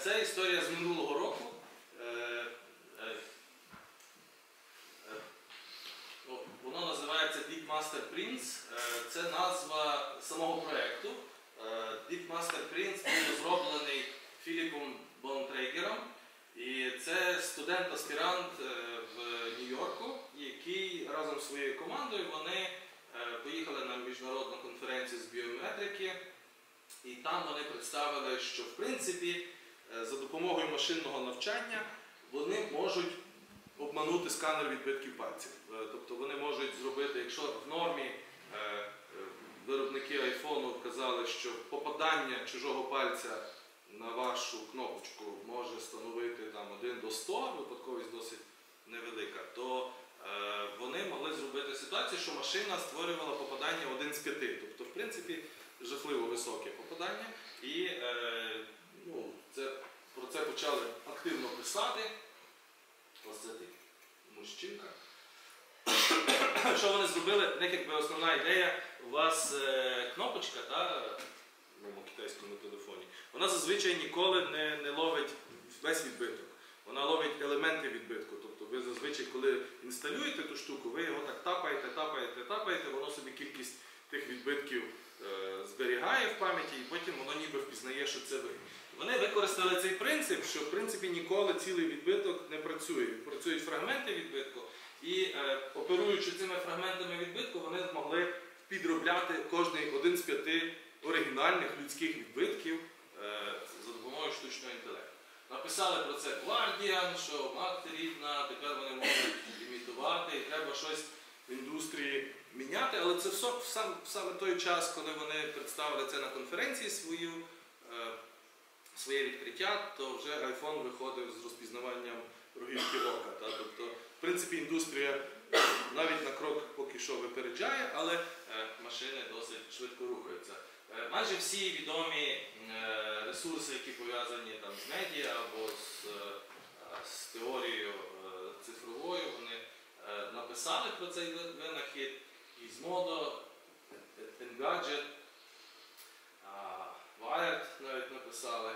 Це історія з минулого року. Воно називається DeepMaster Prince. Це назва самого проєкту. DeepMaster Prince був розроблений Філіпом Бонтрейгером. І це студент-аспірант в Нью-Йорку, який разом зі своєю командою вони поїхали на міжнародну конференцію з біометрики. І там вони представили, що в принципі за допомогою машинного навчання вони можуть обманути сканер відбитків пальців. Тобто вони можуть зробити, якщо в нормі виробники айфону казали, що попадання чужого пальця на вашу кнопочку може становити там 1 до 100, випадковість досить невелика, то вони могли зробити ситуацію, що машина створювала попадання 1 з 5. Тобто, в принципі, жахливо високе попадання. І про це почали активно писати. Ось це такий мужчинка. Що вони зробили? В них якби основна ідея, у вас кнопочка, в китайському телефоні, вона зазвичай ніколи не ловить весь відбиток. Вона ловить елементи відбитку. Тобто ви зазвичай, коли інсталюєте ту штуку, ви його так тапаєте, воно собі кількість тих відбитків зберігає в пам'яті і потім воно ніби впізнає, що це ви. Вони використали цей принцип, що в принципі ніколи цілий відбиток не працює. Працюють фрагменти відбитку і оперуючи цими фрагментами відбитку, вони змогли підробляти кожний 1 з 5 оригінальних людських відбитків за допомогою штучного інтелекту. Написали про це Guardian, що мати рідна, тепер вони можуть імітувати і треба щось в індустрії міняти, але це саме той час, коли вони представили це на конференції своє відкриття, то вже iPhone виходив з розпізнаванням рогівки ока. Тобто, в принципі, індустрія навіть на крок поки що випереджає, але машини досить швидко рухаються. Майже всі відомі ресурси, які пов'язані з медіа або з теорією цифровою, вони написали про цей винахід. Gizmodo, Engadget, Wired навіть написали,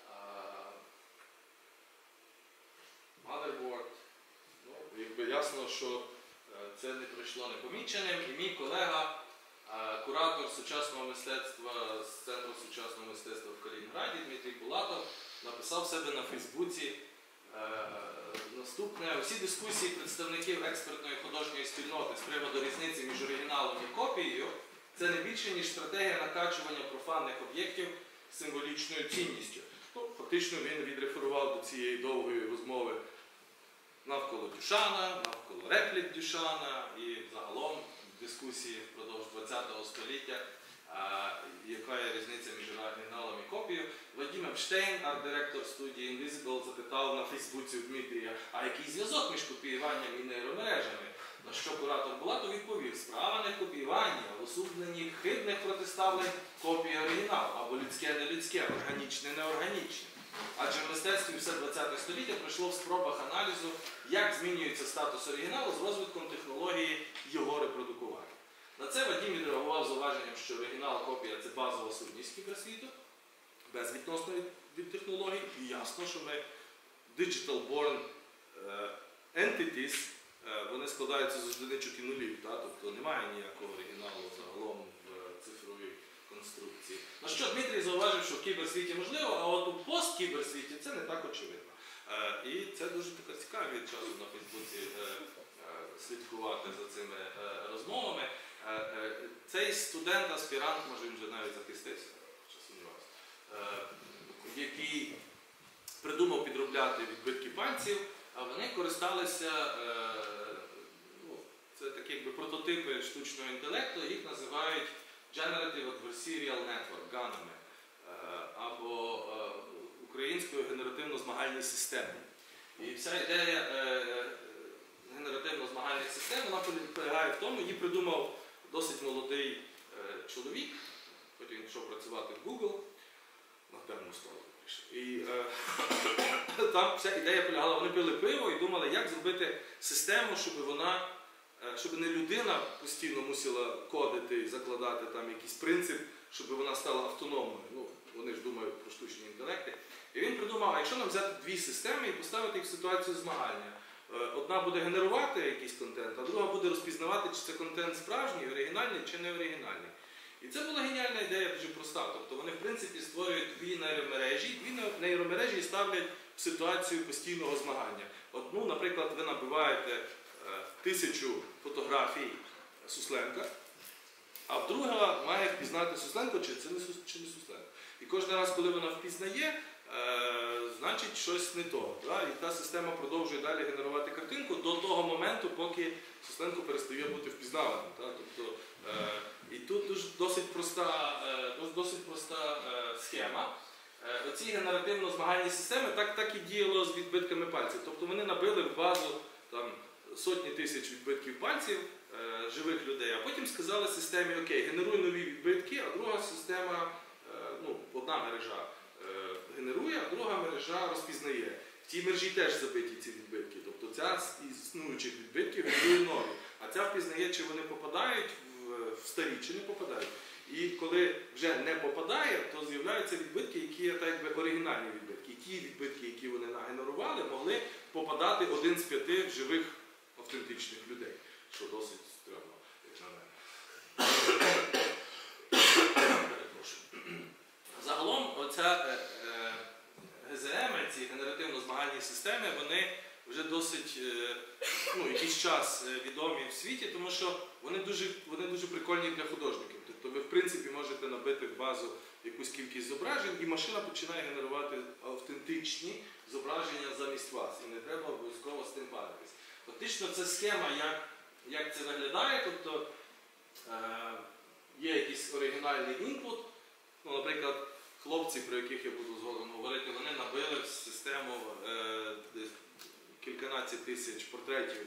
Motherboard. Якби ясно, що це не пройшло непоміченим. І мій колега, куратор сучасного мистецтва з Центру сучасного мистецтва в Калінінграді, Дмитрій Булатов, написав в себе на Фейсбуці наступне. Усі дискусії представників експертної художньої спільноти з приводу різниці між оригіналом і копією – це не більше, ніж стратегія накачування профанних об'єктів символічною цінністю. Фактично він відреферував до цієї довгої розмови навколо Дюшана, навколо реплік Дюшана і загалом дискусії впродовж ХХ століття, яка є різниця між оригіналом і копією. Вадим Епштейн, арт-директор студії Invisible, запитав на Фейсбуці у Дмитрія, а який зв'язок між копіюванням і нейромережами? На що куратор Булатов відповів, справа не в копіюванні, а в усуненні хибних протиставлень копії оригіналу, або людське-нелюдське, органічне-неорганічне. Адже в мистецтві все ХХ століття пройшло в спробах аналізу, як змінюється статус оригіналу з розвитком технології його репродукування. На це Вадим відреагував зауваженням, що оригінал-копія – це базова сутність кіберсвіту, безвідносно від технологій, і ясно, що ми digital-born entities, вони складаються з одиничок і нулів, тобто немає ніякого оригіналу загалом в цифровій конструкції. На що Дмитрій зауважив, що в кіберсвіті можливо, а от у посткіберсвіті це не так очевидно. І це дуже така цікава від часу на Фейсбуці слідкувати за цими розмовами. Цей студент-аспірант, може він вже навіть захистився, що сумнівався, який придумав підробляти відбитки пальців, а вони користалися, це такі якби прототипи штучного інтелекту, їх називають Generative Adversarial Network, ганами, або українською генеративно-змагальні системи. І вся ідея генеративно-змагальних систем, вона полягає в тому, її придумав досить молодий чоловік, потім пішов працювати в Google, на темну сторону прийшов. І там вся ідея полягала, вони пили пиво і думали, як зробити систему, щоб не людина постійно мусила кодити і закладати там якийсь принцип, щоб вона стала автономною. вони ж думають про штучні інтелекти. І він придумав, а якщо нам взяти дві системи і поставити їх в ситуацію змагання. Одна буде генерувати якийсь контент, а друга буде розпізнавати, чи це контент справжній, оригінальний чи не оригінальний. І це була геніальна ідея, дуже проста. Тобто вони, в принципі, створюють дві нейромережі і ставлять в ситуацію постійного змагання. Одну, наприклад, ви набиваєте 1000 фотографій Сусленка, а друга має впізнати Сусленко, чи це не Сусленко. І кожен раз, коли вона впізнає, значить щось не то. Да? І та система продовжує далі генерувати картинку до того моменту, поки Сусленко перестає бути впізнаваним. Да? Тобто, і тут досить проста схема. Оці генеративно-змагальні системи так і діяло з відбитками пальців. Тобто вони набили в базу там, сотні тисяч відбитків пальців живих людей, а потім сказали системі, окей, генеруй нові відбитки, а друга система, одна мережа генерує, а друга мережа розпізнає. В цій мережі теж забиті ці відбитки. Тобто ця з існуючих відбитків генерує нові. А ця впізнає, чи вони попадають в старі, чи не попадають. І коли вже не попадає, то з'являються відбитки, які є так якби оригінальні відбитки. І ті відбитки, які вони нагенерували, могли попадати 1 з 5 в живих автентичних людей. Що досить стрьомно, як на мене. Загалом, оця ГЗМ, ці генеративно-змагальні системи, вони вже досить якийсь час відомі в світі, тому що вони дуже прикольні для художників. Тобто ви, в принципі, можете набити в базу якусь кількість зображень, і машина починає генерувати автентичні зображення замість вас. І не треба обов'язково з тим паритись. Фактично, це схема, як це виглядає. Тобто є якийсь оригінальний інпут. Наприклад, хлопці, про яких я буду згодом говорити, вони набили в систему кільканадцять тисяч портретів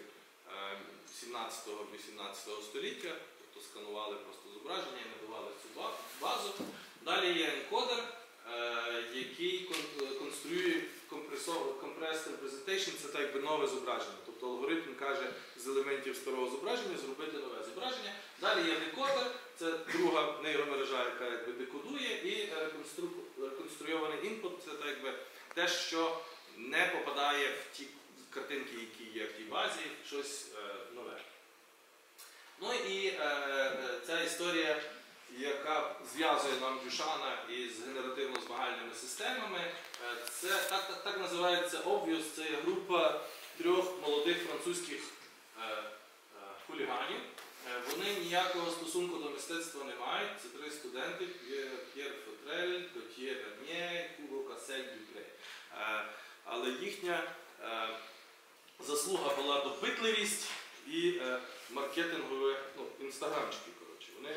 17-18 століття, тобто сканували просто зображення і набивали цю базу. Далі є енкодер, який конструює compressed representation, це так якби нове зображення. Тобто алгоритм каже з елементів старого зображення зробити нове зображення. Далі є декодер, це друга нейромережа, яка якби декодує, і реконструйований інпут, це так якби те, що не попадає в ті картинки, які є в тій базі, щось нове. Ну і ця історія, яка зв'язує нам Дюшана із генеративно-змагальними системами, це так називається Obvious, це є група 3 молодих французьких хуліганів. Вони ніякого стосунку до мистецтва не мають. Це 3 студенти: П'єр Фотрель, Готьє Вернє, Хуго Кассель Дюпре. Але їхня заслуга була допитливість і маркетингові інстаграмчики. Вони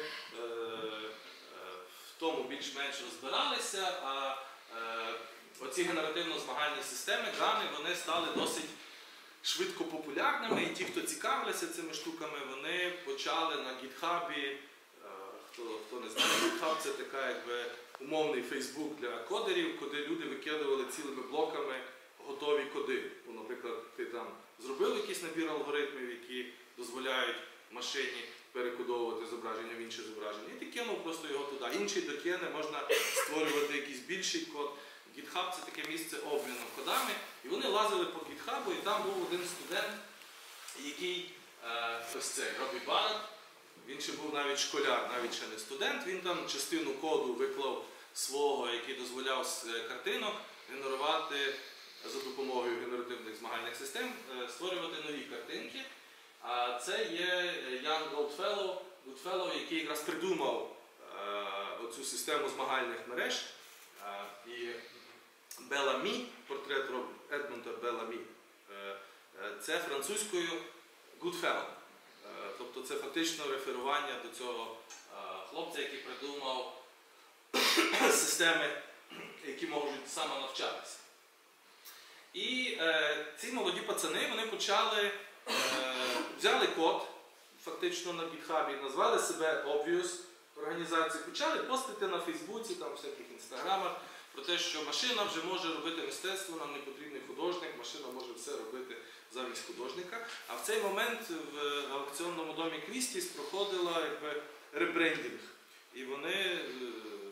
в тому більш-менш розбиралися, а оці генеративно-змагальні системи, джани, вони стали досить швидко популярними, і ті, хто цікавилися цими штуками, вони почали на гітхабі, хто не знає, гітхаб це така якби умовний фейсбук для кодерів, куди люди викидували цілими блоками готові коди. Наприклад, ти там зробив якийсь набір алгоритмів, які дозволяють машині перекодовувати зображення в інше зображення. І ти кинув просто його туди. Інший докине, можна створювати якийсь більший код. GitHub – це таке місце обміну кодами. І вони лазили по GitHub, і там був один студент, який, ось цей, Робі Барретт, він ще був навіть школяр, навіть ще не студент, він там частину коду виклав свого, який дозволяв з картинок генерувати за допомогою генеративних змагальних систем, створювати нові картинки. А це є Ян Goodfellow, який якраз придумав оцю систему змагальних мереж. І Беламі, портрет Едмунда Беламі, це французькою Goodfellow. Тобто це фактично реферування до цього хлопця, який придумав системи, які можуть самонавчатися. І ці молоді пацани, вони почали, взяли код, фактично на GitHub, назвали себе Obvious організації, почали постити на Фейсбуці, там всяких інстаграмах, про те, що машина вже може робити мистецтво, нам не потрібний художник, машина може все робити замість художника. А в цей момент в аукціонному домі Крістіс проходила ребрендінг. І вони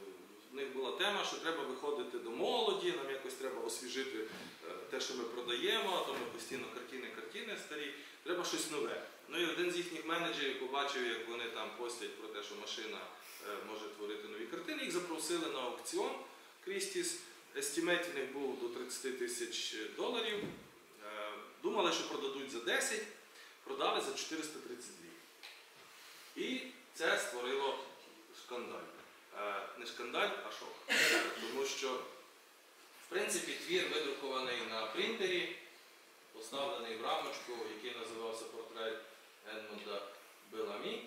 в них була тема, що треба виходити до молоді, нам якось треба освіжити те, що ми продаємо, а то ми постійно картини старі, треба щось нове. Ну і один з їхніх менеджерів побачив, як вони там постять про те, що машина може творити нові картини, їх запросили на аукціон Christie's. Естімейт в них був до $30,000. Думали, що продадуть за 10, продали за 432. І це створило скандаль. Не скандаль, а шок. Тому що, в принципі, твір видрукований на принтері, поставлений в рамочку, який називався портрет Едмунда Беламі.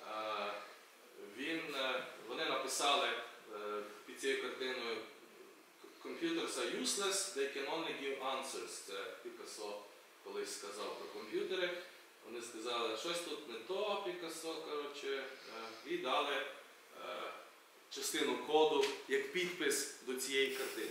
Вони написали під цією картиною Computers are useless, they can only give answers. Це Пікассо колись сказав про комп'ютери. Вони сказали, щось тут не то, Пікассо, коротше, і дали частину коду як підпис до цієї картини.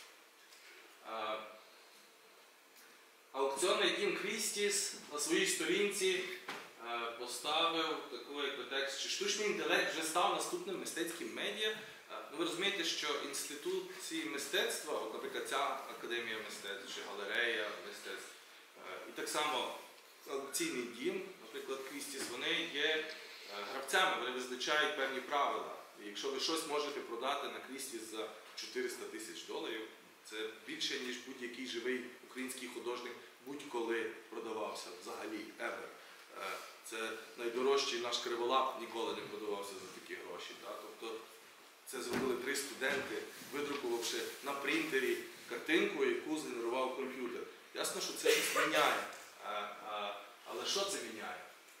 Аукціонний дім Christie's на своїй сторінці поставив таку текст, що штучний інтелект вже став наступним мистецьким медіа. Ви розумієте, що інституції мистецтва, от, наприклад, ця Академія мистецтв чи галерея мистецтв, і так само аукційний дім, наприклад, Christie's, вони є гравцями, вони визначають певні правила. І якщо ви щось можете продати на Christie's за $400,000, це більше, ніж будь-який живий український художник будь-коли продавався взагалі, ever. Це найдорожчий наш Криволап ніколи не продавався за такі гроші. Тобто це зробили 3 студенти, видрукувавши на принтері картинку, яку згенерував комп'ютер. Ясно, що це щось міняє. Але що це міняє?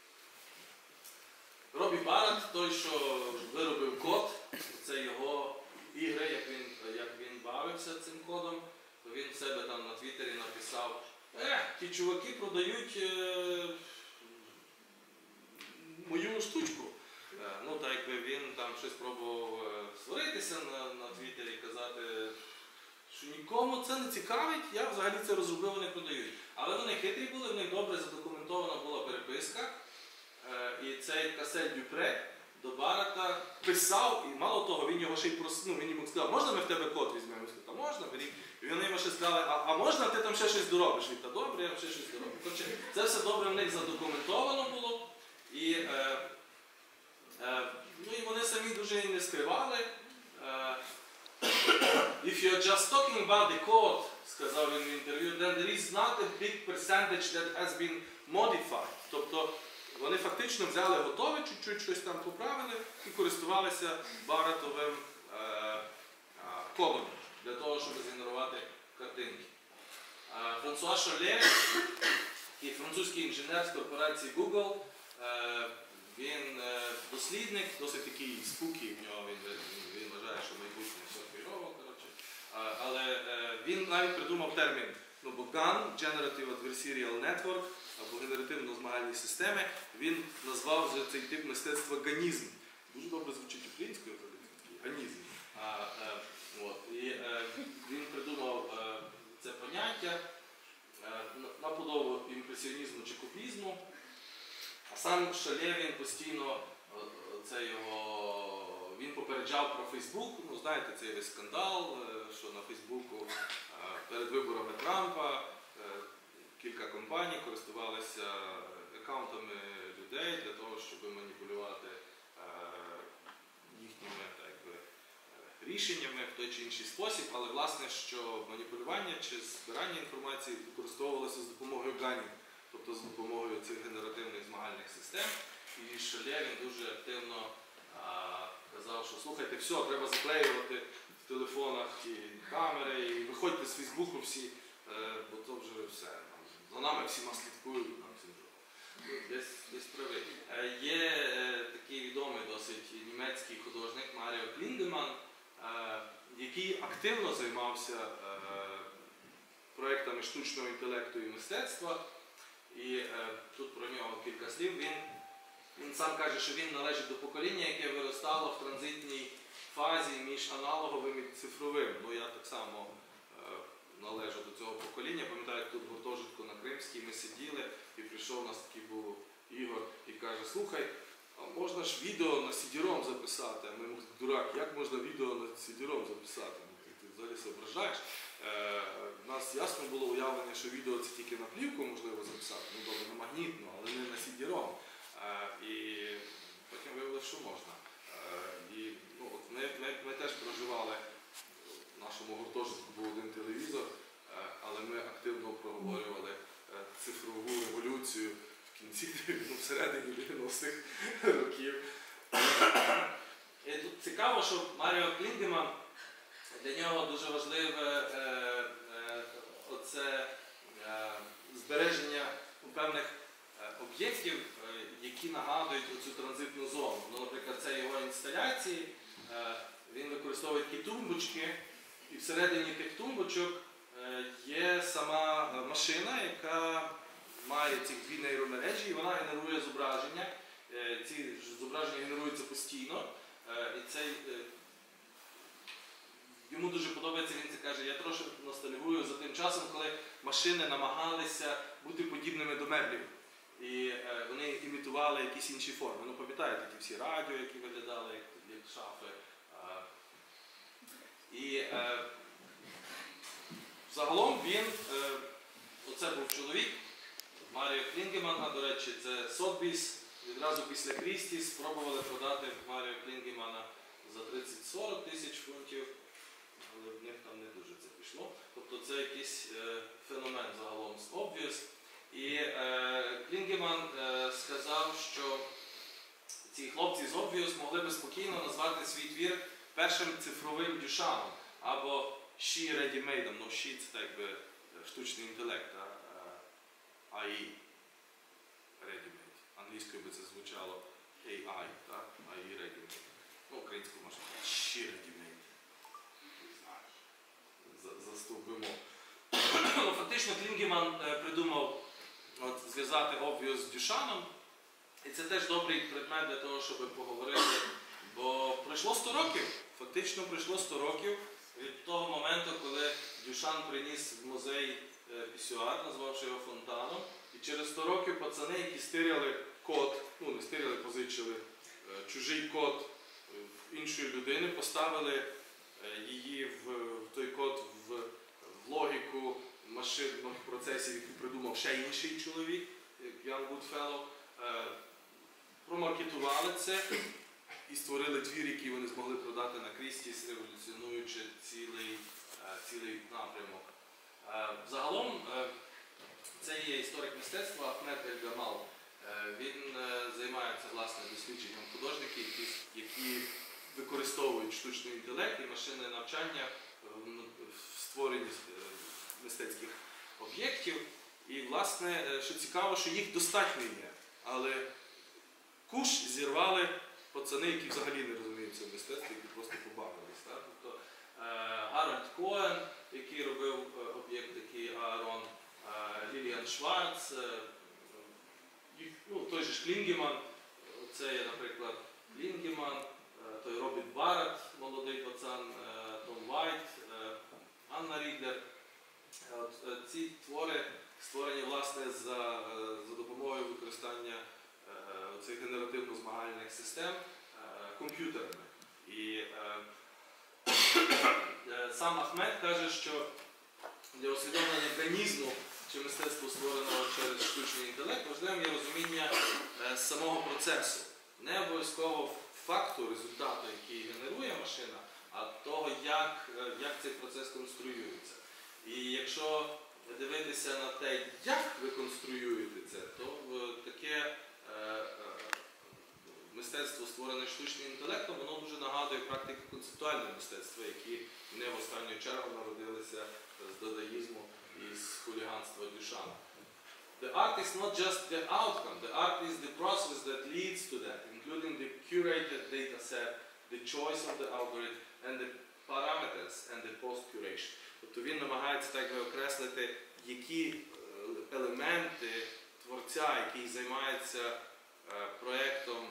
Робі Барретт, той, що виробив код, це його ігри, як він бавився цим кодом, то він в себе там на Твіттері написав: ті чуваки продають мою штучку. Ну, так якби він там щось пробував сваритися на Твіттері і казати, що нікому це не цікавить, я взагалі це розробив, вони продають. Але вони хитрі були, в них добре задокументована була переписка. І цей Кассель Дюпре до Барретта писав, і мало того, він його ще й просив, він йому сказав, можна ми в тебе код візьмемо? Він сказав, та можна, беріть. І вони йому ще сказали, а можна ти там ще щось доробиш? Він, та добре, я ще щось дороблю. Коротше, це все добре в них задокументовано було. І вони самі дуже і не скривали. If you're just talking about the code, сказав він в інтерв'ю, then there is not a big percentage that has been modified. Тобто вони фактично взяли готове, чуть-чуть щось там поправили і користувалися Барреттовим кодом для того, щоб згенерувати картинки. Франсуа Шоле, французький інженер з корпорації Google, він дослідник, досить такий спукі в нього, він вважає, що майбутнє все фірово, коротше. Але він навіть придумав термін GAN, Generative Adversarial Network, або генеративно-змагальні системи. Він назвав цей тип мистецтва ганізм. Дуже добре звучить українською, ганізм. І він придумав це поняття на подобу імпресіонізму чи кубізму. А сам Шоле, він постійно, він попереджав про Фейсбук. Ну, знаєте, цей весь скандал, що на Фейсбуку перед виборами Трампа кілька компаній користувалися аккаунтами людей для того, щоб маніпулювати їхніми рішеннями в той чи інший спосіб, але власне, що маніпулювання чи збирання інформації використовувалося з допомогою ганів, тобто з допомогою цих генеративних змагальних систем. І Шоле, він дуже активно казав, що слухайте, все, треба заклеювати в телефонах і камери, і виходьте з Фейсбуку всі, бо то вже все. За нами всіма слідкують, нам всім жодно. Десь правий. Є такий відомий досить німецький художник Маріо Кліндеман, який активно займався проєктами штучного інтелекту і мистецтва. І тут про нього кілька слів. Він сам каже, що він належить до покоління, яке виростало в транзитній фазі між аналоговим і цифровим. Ну, я так само належу до цього покоління. Пам'ятаю, як тут в гуртожитку на Кримській ми сиділи, і прийшов у нас такий був Ігор і каже, слухай, а можна ж відео на CD-ROM записати? А ми йому дурак, як можна відео на CD-ROM записати? Ти взагалі зображаєш. У нас ясно було уявлення, що відео це тільки на плівку можливо записати, ну добре, на магнітну, але не на CD-ROM. І потім виявилося, що можна. І ну, от ми теж проживали, в нашому гуртожитку був один телевізор, але ми активно проговорювали цифрову революцію в кінці, ну, всередині 90-х років. І тут цікаво, що Маріо Клінгеман, для нього дуже важливе оце збереження певних об'єктів, які нагадують оцю транзитну зону. Ну, наприклад, це його інсталяції, він використовує такі тумбочки, і всередині тих тумбочок є сама машина, яка має ці дві нейромережі, і вона генерує зображення. Ці зображення генеруються постійно. І цей, йому дуже подобається, він це каже, я трошки ностальгую за тим часом, коли машини намагалися бути подібними до меблів. І вони імітували якісь інші форми. Ну, пам'ятаєте, ті всі радіо, які виглядали як шафи. І загалом він, оце був чоловік, Маріо Клінгеман, а до речі, це Сотбіс, відразу після Крісті спробували продати Маріо Клінгемана за 30-40 тисяч фунтів, але в них там не дуже це пішло. Тобто це якийсь феномен загалом з Obvious. І Клінгеман сказав, що ці хлопці з Obvious могли би спокійно назвати свій твір першим цифровим Дюшаном, або She Ready-Made. Ну, She це так би штучний інтелект, AI, Ready-Made. Англійською би це звучало AI, так? AI Ready-Made. Ну, українською можна сказати She Ready-Made. Заступимо. Фактично Клінгеман придумав зв'язати Obvious з Дюшаном. І це теж добрий предмет для того, щоб поговорити. Бо пройшло 100 років, фактично пройшло 100 років від того моменту, коли Дюшан приніс в музей пісюар, назвавши його фонтаном. І через 100 років пацани, які стиряли код, ну не стиряли, позичили чужий код в іншої людини, поставили її в той код в логіку машинних процесів, які придумав ще інший чоловік, Ян Гудфеллоу, промаркетували це і створили твір, який вони змогли продати на Крістіс, революціонуючи цілий напрямок. Загалом, це є історик мистецтва Ахмед Ель-Гамал. Він займається власне дослідженням художників, які використовують штучний інтелект і машинне навчання в створенні мистецьких об'єктів. І, власне, що цікаво, що їх достатньо є. Але куш зірвали пацани, які взагалі не розуміються в мистецтві, які просто побавились. Тобто Гарольд Коен, який робив об'єкт такий Аарон, Ліліан Шварц, ну, той же ж Клінгеман, це є, наприклад, Клінгеман, той Робіт Барретт, молодий пацан, Том Вайт, Анна Рідлер. Ці твори створені, власне, за допомогою використання цих генеративно-змагальних систем комп'ютерами. І сам Ахмед каже, що для усвідомлення механізму чи мистецтво створеного через штучний інтелект важливим є розуміння самого процесу. Не обов'язково факту, результату, який генерує машина, а того, як цей процес конструюється. І якщо дивитися на те, як ви конструюєте це, то таке мистецтво, створене штучним інтелектом, воно дуже нагадує практики концептуального мистецтва, які не в останню чергу народилися з дадаїзму і з хуліганства Дюшана. The art is not just the outcome, the art is the process that leads to that, including the curated data set, the choice of the algorithm, and the parameters and the post-curation. Тобто він намагається так окреслити, які елементи творця, який займається проєктом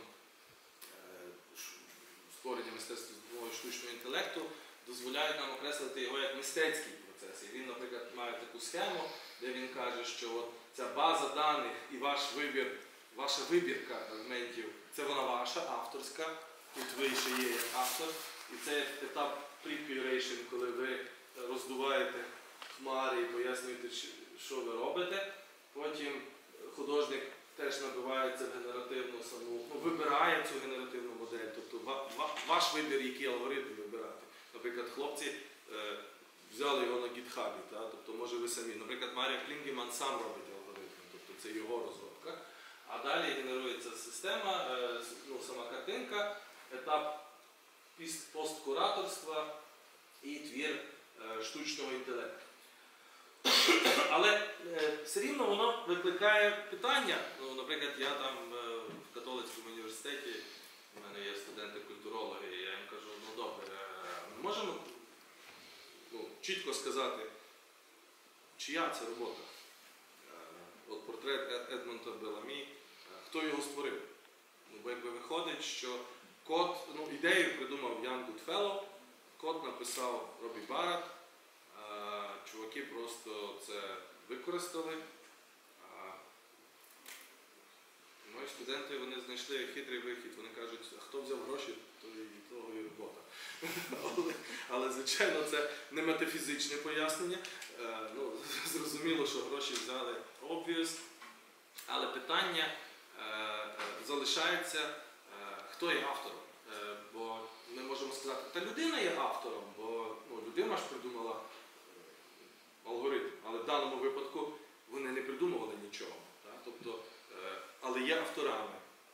створення мистецтва з допомогою штучного інтелекту, дозволяють нам окреслити його як мистецький процес. І він, наприклад, має таку схему, де він каже, що от ця база даних і ваш вибір, ваша вибірка елементів, це вона ваша, авторська, тут ви ще є як автор. І це етап pre-curation, коли ви роздуваєте хмари і пояснюєте, що ви робите. Потім художник теж набивається в генеративну саму, вибирає цю генеративну модель. Тобто ваш вибір, який алгоритм вибирати. Наприклад, хлопці взяли його на GitHub, тобто може ви самі. Наприклад, Маріо Клінгеман сам робить алгоритм, тобто це його розробка. А далі генерується система, сама картинка, етап посткураторства і твір штучного інтелекту. Але все рівно воно викликає питання. Наприклад, я там в католицькому університеті, у мене є студенти-культурологи, і я їм кажу, добре, ми можемо чітко сказати, чия це робота. От портрет Едмонда Беламі, хто його створив? Бо якби виходить, що код, ідею придумав Ян Гудфеллоу, код написав Робі Барретт, чуваки просто це використали. Мої студенти, вони знайшли хитрий вихід, вони кажуть, а хто взяв гроші, то і того і робота. Але, звичайно, це не метафізичне пояснення. Зрозуміло, що гроші взяли obvious, але питання залишається, хто є автором. Бо ми можемо сказати, та людина є автором, бо людина ж придумала алгоритм, але в даному випадку вони не придумували нічого. Тобто, але є авторами.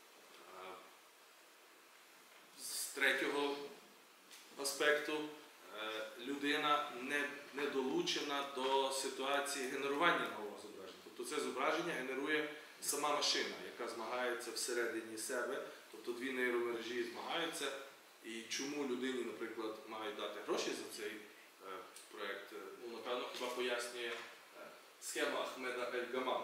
З третього аспекту, людина не долучена до ситуації генерування нового зображення. Тобто це зображення генерує сама машина, яка змагається всередині себе, тобто дві нейромережі змагаються. І чому людині, наприклад, мають дати гроші за цей проєкт, напевно, хіба пояснює схема Ахмеда Ель-Гамама.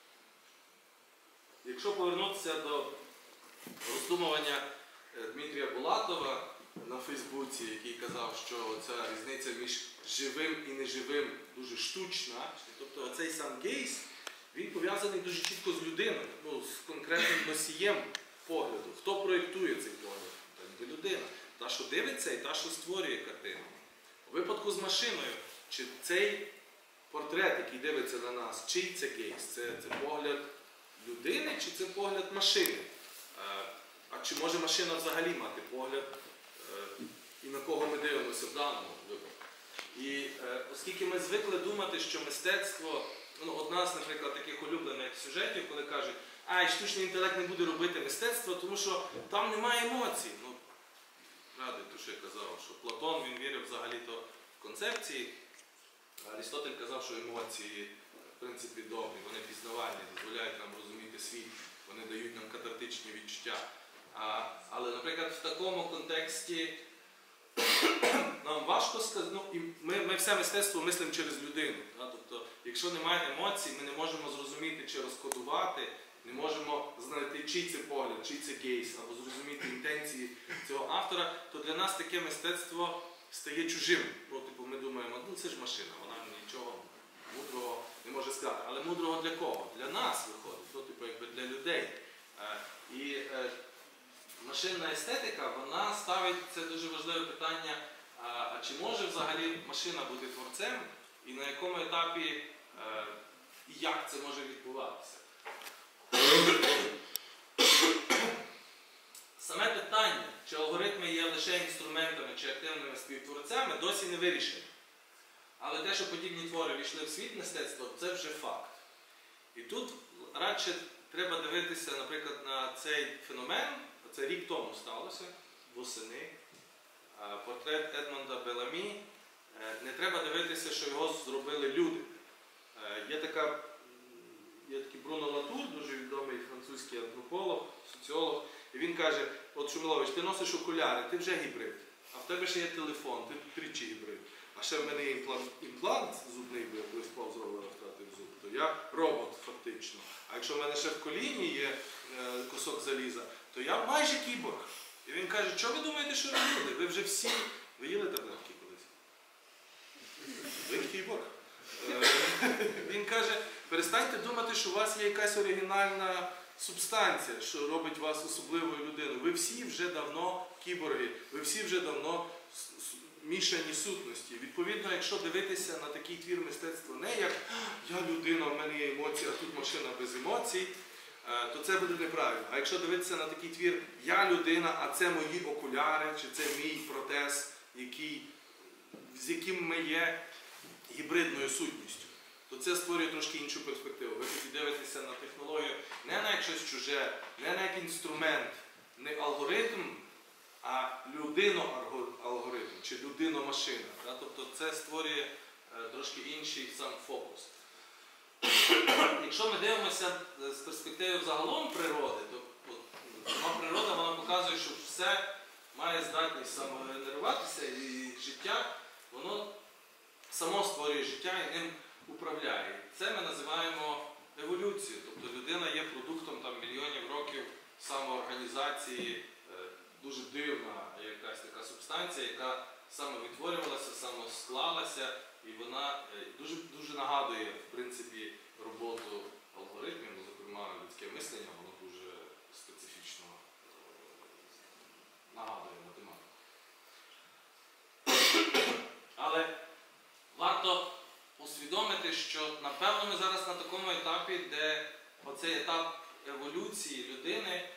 Якщо повернутися до роздумування Дмитрія Булатова на Фейсбуці, який казав, що ця різниця між живим і неживим дуже штучна, тобто цей сам гейс, він пов'язаний дуже чітко з людиною, з конкретним носієм погляду. Хто проєктує цей погляд? Та людина. Та, що дивиться і та, що створює картину. У випадку з машиною, чи цей портрет, який дивиться на нас, чий це кейс? Це погляд людини, чи це погляд машини? А чи може машина взагалі мати погляд, і на кого ми дивимося в даному випадку? І оскільки ми звикли думати, що мистецтво, одна з, наприклад, таких улюблених сюжетів, коли кажуть, штучний інтелект не буде робити мистецтво, тому що там немає емоцій. Радий, то що я казав, що Платон, він вірив взагалі-то в концепції. Арістотель казав, що емоції, в принципі, добрі, вони пізнавальні, дозволяють нам розуміти світ, вони дають нам катартичні відчуття. Але, наприклад, в такому контексті нам важко сказати, ми все мистецтво мислимо через людину. Тобто, якщо немає емоцій, ми не можемо зрозуміти чи розкодувати, не можемо знайти, чий це погляд, чий це гейс, або зрозуміти інтенції цього автора, то для нас таке мистецтво стає чужим. Ми думаємо, це ж машина, вона нічого мудрого не може сказати. Але мудрого для кого? Для нас виходить, для людей. І машинна естетика, вона ставить це дуже важливе питання, а чи може взагалі машина бути творцем, і на якому етапі, і як це може відбуватися. Саме питання, чи алгоритми є лише інструментами чи активними співтворцями, досі не вирішено. Але те, що подібні твори війшли в світ мистецтва, це вже факт. І тут радше треба дивитися, наприклад, на цей феномен. Це рік тому сталося, восени. Портрет Едмонда Беламі. Не треба дивитися, що його зробили люди. Є такий Бруно Латур, дуже відомий французький антрополог, соціолог. І він каже, от Шумилович, ти носиш окуляри, ти вже гібрид. А в тебе ще є телефон, ти тричі гібрид. А ще в мене є імплант зубний, бо я колись впав з ровера, втратив зуб, то я робот фактично. А якщо в мене ще в коліні є кусок заліза, то я майже кіборг. І він каже, що ви думаєте, що ви люди? Ви вже всі... Ви їли таблетки колись? Ви кіборг. Він каже, перестаньте думати, що у вас є якась оригінальна субстанція, що робить вас особливою людиною. Ви всі вже давно кіборги, ви всі вже давно мішані сутності. Відповідно, якщо дивитися на такий твір мистецтва не як «я людина, в мене є емоції, а тут машина без емоцій», то це буде неправильно. А якщо дивитися на такий твір «я людина, а це мої окуляри», чи це мій протез, з яким ми є гібридною сутністю, то це створює трошки іншу перспективу. Ви тоді дивитеся на технологію не на як щось чуже, не на як інструмент, не алгоритм, а людино-алгоритм чи людино-машина. Тобто це створює трошки інший сам фокус. Якщо ми дивимося з перспективи загалом природи, то сама природа вона показує, що все має здатність самогенеруватися, і життя, воно само створює життя і ним управляє. Це ми називаємо еволюцією. Тобто людина є продуктом мільйонів років самоорганізації, дуже дивна якась така субстанція, яка самовідтворювалася, самосклалася, і вона дуже нагадує, в принципі, роботу алгоритмів, зокрема людське мислення, воно дуже специфічно нагадує математику. Але варто усвідомити, що напевно ми зараз на такому етапі, де оцей етап еволюції людини,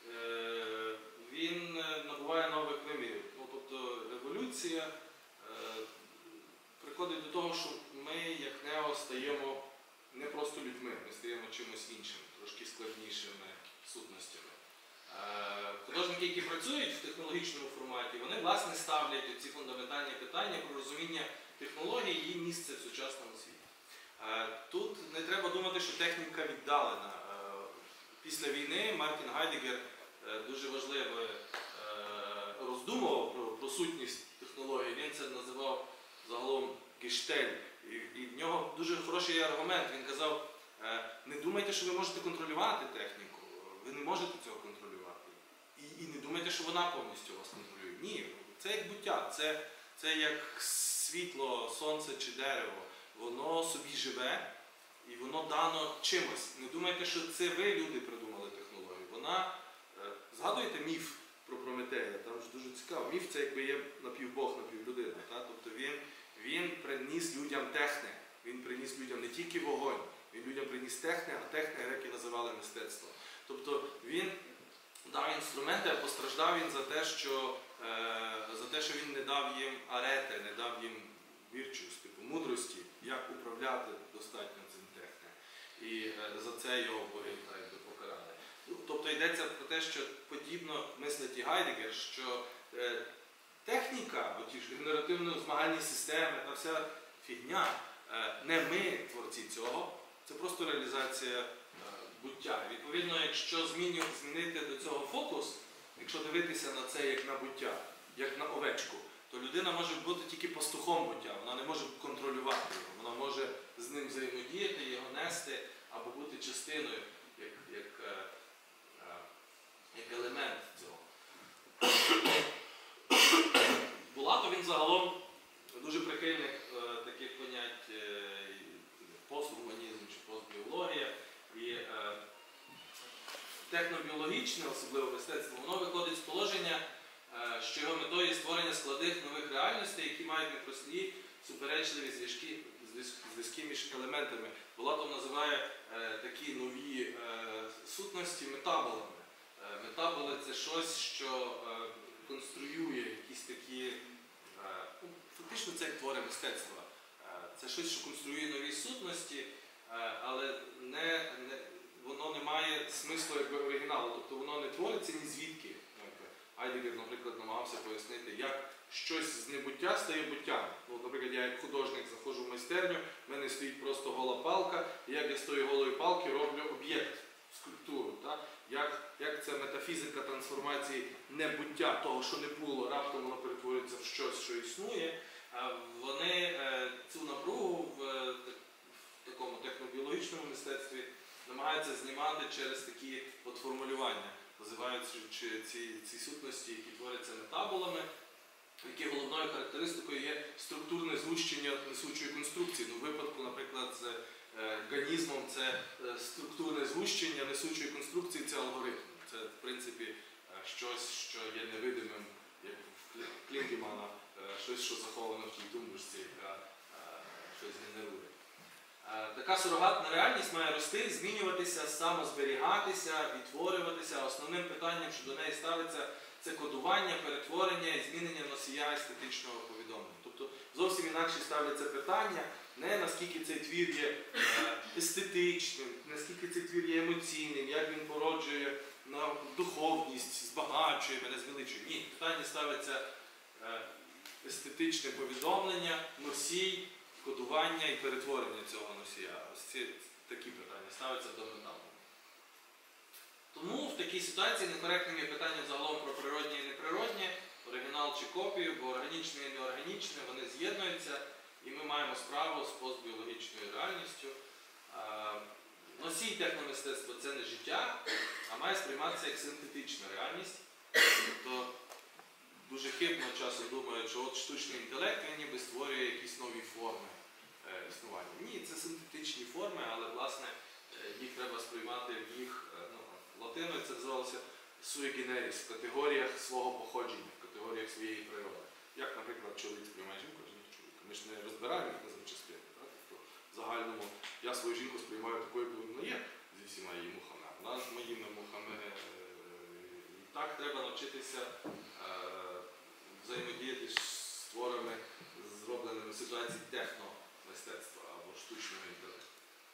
він набуває нових вимірів. Тобто еволюція приходить до того, що ми, як нео, стаємо не просто людьми, ми стаємо чимось іншим, трошки складнішими сутностями. Художники, які працюють в технологічному форматі, вони, власне, ставлять ці фундаментальні питання про розуміння технології і її місце в сучасному світі. Тут не треба думати, що техніка віддалена. Після війни Мартін Гайдегер дуже важливо роздумував про сутність технології. Він це називав загалом гештель. І в нього дуже хороший аргумент. Він казав, не думайте, що ви можете контролювати техніку. Ви не можете цього контролювати. І не думайте, що вона повністю вас контролює. Ні, це як буття, це як світло, сонце чи дерево. Воно собі живе і воно дано чимось. Не думайте, що це ви, люди, придумали технологію. Згадуєте міф про Прометея? Там ж дуже цікаво. Міф це якби є напівбог, напівлюдина. Тобто він приніс людям техне. Він приніс людям не тільки вогонь, він людям приніс техне, а техне греки називали мистецтво. Тобто він дав інструменти, а постраждав він за те, що він не дав їм арете, не дав їм вірчус, типу мудрості, як управляти достатньо цим техне. І за це його боги покарали. Тобто йдеться про те, що подібно мислить і Гайдегер, що техніка, оті ж генеративно-змагальні системи та вся фігня, не ми творці цього, це просто реалізація буття. Відповідно, якщо змінити до цього фокус, якщо дивитися на це як на буття, як на овечку, то людина може бути тільки пастухом буття, вона не може контролювати його, вона може з ним взаємодіяти, його нести або бути частиною, як елемент цього. Булатов, він загалом дуже прихильник таких понять постгуманізм чи постбіологія. І технобіологічне, особливо мистецтво, воно виходить з положення, що його метою є створення складних нових реальностей, які мають непрості суперечливі зв'язки між елементами. Булатов називає такі нові сутності метаболами. Метаболи – це щось, що конструює якісь такі, фактично це як твори мистецтва. Це щось, що конструює нові сутності, але воно не має смислу якби оригіналу, тобто воно не твориться ні звідки. Гайдегер, наприклад, намагався пояснити, як щось з небуття стає буттям. Наприклад, я як художник заходжу в майстерню, в мене стоїть просто гола палка, і як я з тої голої палки роблю об'єкт, скульптуру. Як це метафізика трансформації небуття, того, що не було, раптом воно перетворюється в щось, що існує. Вони цю напругу в такому технобіологічному мистецтві намагаються знімати через такі формулювання, називаючи ці сутності, які творяться метаболами, які головною характеристикою є структурне злущення несучої конструкції. У випадку, наприклад, з ганізмом це структурне злущення несучої конструкції, це алгоритм. Це, в принципі, щось, що є невидимим Клінгемана, щось, що заховано в тій тумбочці, яка щось генерує. Така сурогатна реальність має рости, змінюватися, самозберігатися, відтворюватися. Основним питанням, що до неї ставиться, це кодування, перетворення і змінення носія естетичного повідомлення. Тобто зовсім інакше ставляться питання, не наскільки цей твір є естетичним, наскільки цей твір є емоційним, як він породжує на духовність, збагачує мене, звеличує. Ні, питання ставиться естетичне повідомлення, носій, кодування і перетворення цього носія. Ось ці такі питання ставляться фундаментально. Тому в такій ситуації некоректним є питання загалом про природнє і неприроднє, оригінал чи копію, бо органічне і неорганічне, вони з'єднуються, і ми маємо справу з постбіологічною реальністю. Носій техномистецтва – це не життя, а має сприйматися як синтетична реальність. Тобто дуже хибно часом думають, що от штучний інтелект він ніби створює якісь нові форми існування. Ні, це синтетичні форми, але власне їх треба сприймати в їх, латиною це називалося sui generis, в категоріях свого походження, в категоріях своєї природи. Як, наприклад, чоловік сприймає жінку, а жінка чоловіка. Ми ж не розбираємо їх на запчастини. Тобто в загальному я свою жінку сприймаю такою, як вона є, зі всіма її мухами. Вона з моїми мухами. І так треба навчитися взаємодіяти з творами, зробленими в ситуації техномистецтва або штучного інтелекту.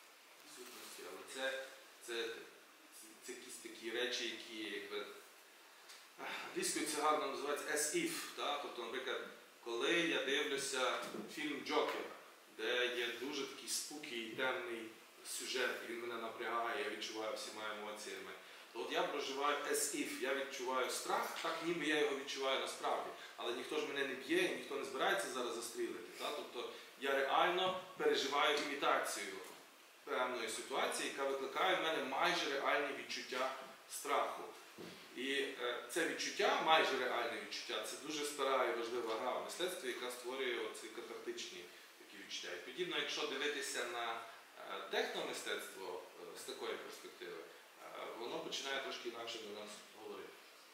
Але це якісь такі речі, які якби англійською це гарно називається as if. Тобто, наприклад, коли я дивлюся фільм Джокер, де є дуже такий спокійний, темний сюжет, і він мене напрягає, я відчуваю всіма емоціями, то от я проживаю as if, я відчуваю страх, так ніби я його відчуваю насправді. Але ніхто ж мене не б'є, ніхто не збирається зараз застрілити. Тобто я реально переживаю імітацію певної ситуації, яка викликає в мене майже реальні відчуття страху. І це відчуття, майже реальне відчуття, це дуже стара і важлива гра в мистецтві, яка створює оці катартичні такі відчуття. І подібно, якщо дивитися на техномистецтво з такої перспективи, воно починає трошки інакше до нас говорити.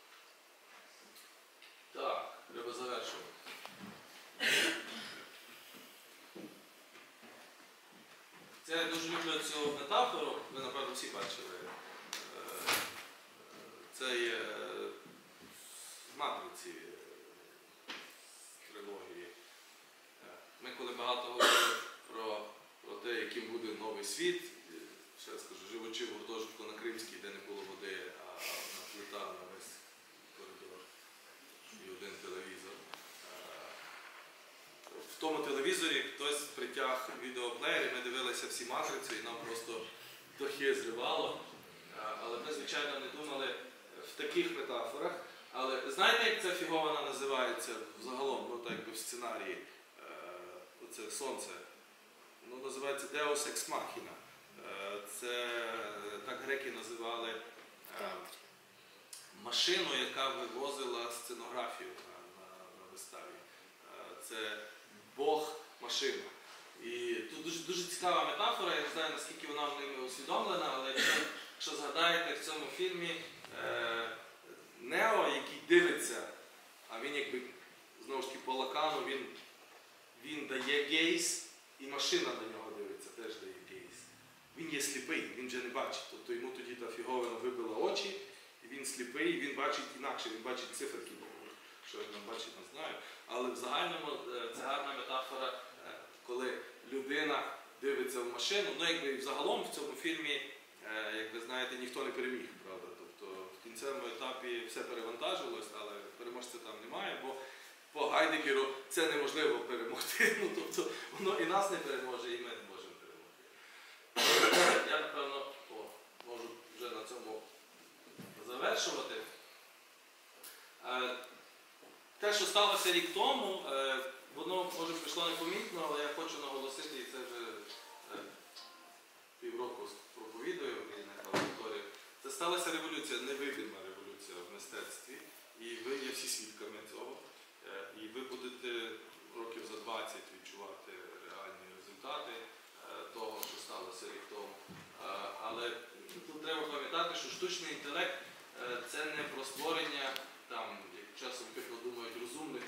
Так, треба завершувати. Я дуже люблю цю метафору, ви, напевно, всі бачили. Це є в матриці трилогії. Ми коли багато говорили про те, яким буде новий світ, ще раз кажу, живучи в гуртожитку на Кримській, де не було води, а на плита на весь коридор і один телевізор. В тому телевізорі хтось притяг відеоплеєр, і ми дивилися всі матрицю, і нам просто дахи зривало. Але ми, звичайно, не думали в таких метафорах. Але знаєте, як ця фігована називається взагалом, ну так якби в сценарії, оце сонце? Воно називається Deus Ex Machina. Це так греки називали машину, яка вивозила сценографію на виставі. Це Бог-машина. І тут дуже цікава метафора, я не знаю, наскільки вона в ними усвідомлена, але якщо згадаєте в цьому фільмі Нео, який дивиться, а він якби, знову ж таки, по Лакану, він дає гейз, і машина до нього дивиться, теж дає гейз. Він є сліпий, він вже не бачить. Тобто йому тоді та фіговина вибила очі, і він сліпий, і він бачить інакше, він бачить циферки. Що він там бачить, не знаю. Але в загальному це гарна метафора, коли людина дивиться в машину. Ну, якби взагалом в цьому фільмі, як ви знаєте, ніхто не переміг, правда. Тобто в кінцевому етапі все перевантажилось, але переможця там немає, бо по Гайдегеру це неможливо перемогти. Ну, тобто воно і нас не переможе, і ми не можемо перемогти. Я, напевно, можу вже на цьому завершувати. Те, що сталося рік тому, воно, може, прийшло непомітно, але я хочу наголосити, і це вже півроку проповідую в аудиторії. Це сталася революція, невидима революція в мистецтві, і ви є всі свідками цього. І ви будете років за 20 відчувати реальні результати того, що сталося рік тому. Але тут треба пам'ятати, що штучний інтелект – це не про створення, там, як часом думають, розумної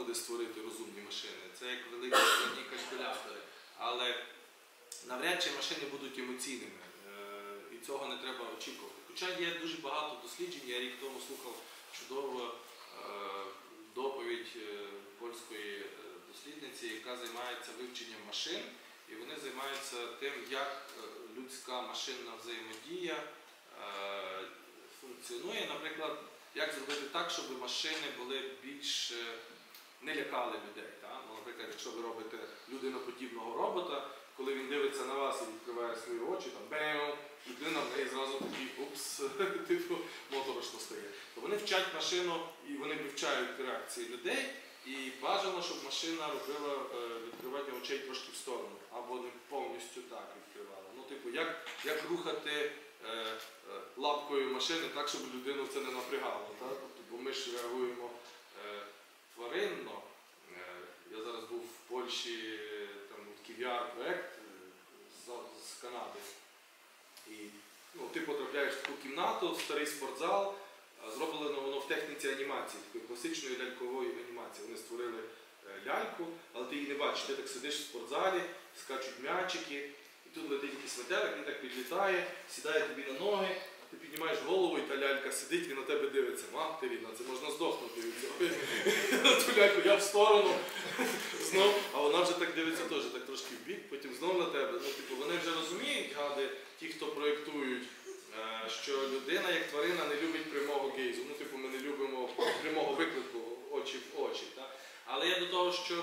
буде створити розумні машини. Це як великі складні калькулятори. Але навряд чи машини будуть емоційними. І цього не треба очікувати. Хоча є дуже багато досліджень, я рік тому слухав чудову доповідь польської дослідниці, яка займається вивченням машин, і вони займаються тим, як людська машинна взаємодія функціонує. Наприклад, як зробити так, щоб машини були більш не лякали людей. Так? Ну, наприклад, якщо ви робите людиноподібного робота, коли він дивиться на вас і відкриває свої очі, там бем, людина в неї зразу такий упс, типу, моторошно стає. То вони вчать машину і вони вивчають реакції людей, і бажано, щоб машина робила відкривання очей трошки в сторону, або не повністю так відкривала. Ну, типу, як рухати лапкою машини так, щоб людину це не напрягало. Так? Тобто, бо ми ж реагуємо тваринно. Я зараз був в Польщі, там KVR-проект з Канади. І ти потрапляєш в таку кімнату, в старий спортзал, зроблено воно в техніці анімації, такої класичної лялькової анімації. Вони створили ляльку, але ти її не бачиш. Ти так сидиш в спортзалі, скачуть м'ячики, і тут летить якийсь метелик, він так підлітає, сідає тобі на ноги, ти піднімаєш голову, і та лялька сидить і на тебе дивиться. Мати рідна, це можна здохнути від цього. На ту ляльку я в сторону, знов, а вона вже так дивиться теж, так трошки в бік, потім знов на тебе. Ну, типу, вони вже розуміють, гади, ті, хто проєктують, що людина, як тварина, не любить прямого гейзу. Ну, типу, ми не любимо прямого виклику очі в очі. Так? Але я до того, що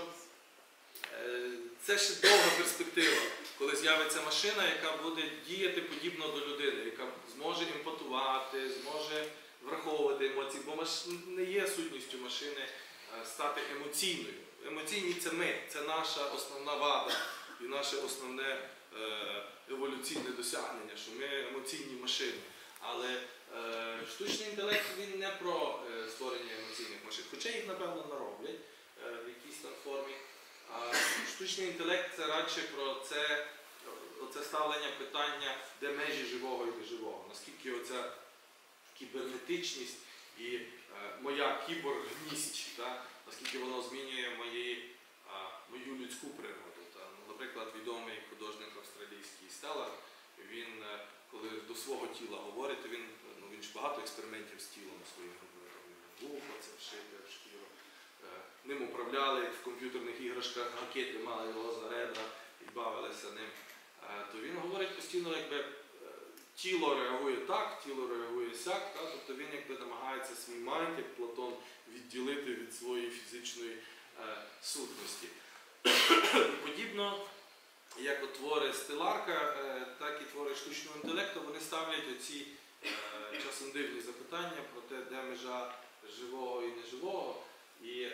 це ще довга перспектива, коли з'явиться машина, яка буде діяти подібно до людини, яка зможе емпатувати, зможе враховувати емоції, бо не є сутністю машини стати емоційною. Емоційні – це ми, це наша основна вада і наше основне еволюційне досягнення, що ми емоційні машини. Але штучний інтелект, він не про створення емоційних машин, хоча їх, напевно, нароблять в якійсь там формі. А штучний інтелект – це радше про це ставлення питання, де межі живого і неживого. Наскільки оця кібернетичність і моя кіборгність, наскільки воно змінює мою людську природу. Наприклад, відомий художник австралійський Стеллар, він, коли до свого тіла говорить, він ж багато експериментів з тілом своїм робив. Вухо, це вшити в шкіру. Ним управляли, як в комп'ютерних іграшках, ракети мали його за ребра і бавилися ним. То він говорить постійно, якби тіло реагує так, тіло реагує сяк, тобто він якби намагається свій майнд, як Платон, відділити від своєї фізичної сутності. І подібно, як от твори Стелларка, так і твори штучного інтелекту, вони ставлять оці часом дивні запитання про те, де межа живого і неживого. І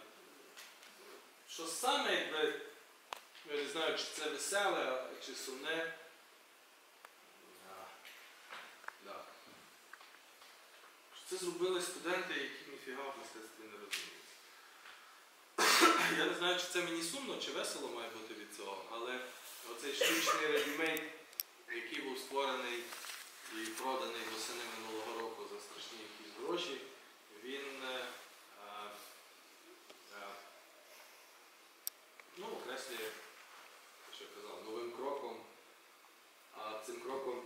що саме, якби, я не знаю, чи це веселе, чи сумне, це зробили студенти, які ніфіга в мистецтві не розуміють. Я не знаю, чи це мені сумно, чи весело має бути від цього, але оцей штучний редімейд, який був створений і проданий восени минулого року за страшні якісь гроші, він окреслює, що я казав, новим кроком, а цим кроком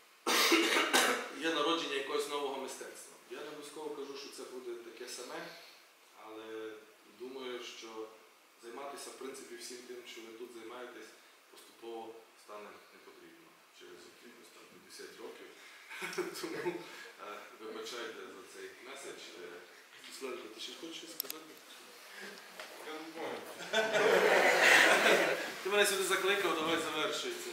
є народження якогось нового мистецтва. Я не обов'язково кажу, що це буде таке саме, але думаю, що займатися, в принципі, всім тим, що ви тут займаєтесь, поступово стане не потрібно через якихось 50 років. Тому вибачайте за цей меседж. Славко, ти ще хочеш щось сказати? Я не понял. Ти мене сюди закликав, давай завершується.